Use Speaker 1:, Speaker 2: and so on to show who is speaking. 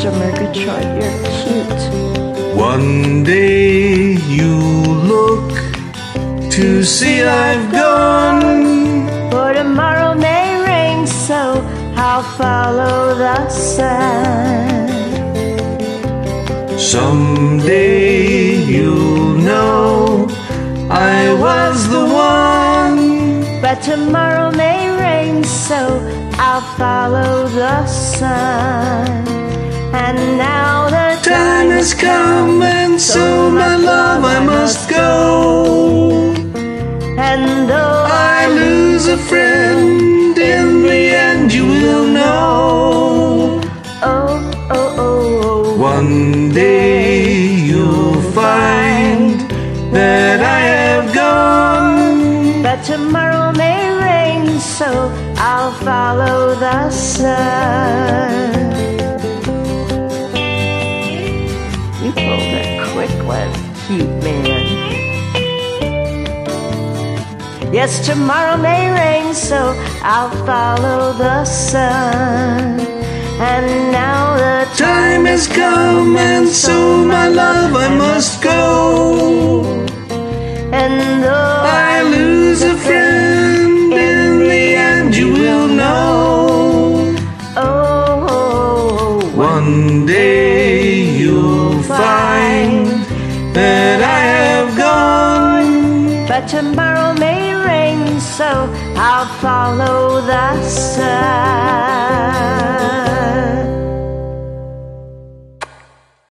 Speaker 1: Mr. Murgatroyd, you're cute.
Speaker 2: One day you look to see I've gone,
Speaker 1: For tomorrow may rain, so I'll follow the sun.
Speaker 2: Someday you'll know I was the one.
Speaker 1: But tomorrow may rain, so I'll follow the sun. And now the
Speaker 2: Time has come, and so my love I must go.
Speaker 1: And though
Speaker 2: I lose a friend, in the end you will know.
Speaker 1: oh, oh, oh, oh,
Speaker 2: One day you'll find that I have gone.
Speaker 1: but tomorrow may rain, so I'll follow the sun. You pulled a quick one, cute man. Yes, tomorrow may rain, so I'll follow the sun. And now the
Speaker 2: Time has come, and so my love I must go.
Speaker 1: and though
Speaker 2: I lose a friend, in the end you will know.
Speaker 1: oh, oh, oh,
Speaker 2: One day you'll find that I have gone.
Speaker 1: but tomorrow may rain, so I'll follow the sun.